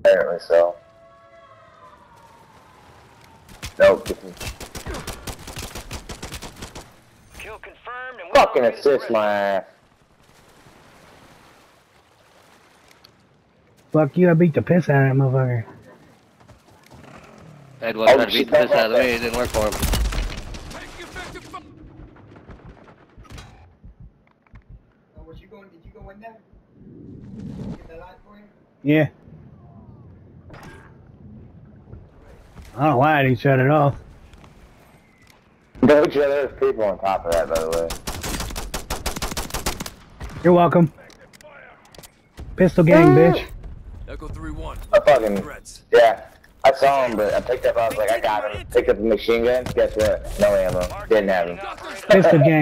Apparently so. Nope. Kill confirmed and Fucking assist my ass. Fuck you, I beat the piss out of that motherfucker. I had one try to beat the piss out of me, it didn't work for him. Did you go in there? Get the light for you? Yeah. I don't know why I didn't shut it off. Don't you? There's people on top of that, by the way. You're welcome. Pistol gang, bitch. Echo 3-1. I fucking, yeah. I saw him, but I picked up, I was like, I got him. Picked up a machine gun. Guess what? No ammo. Didn't have him. Pistol gang.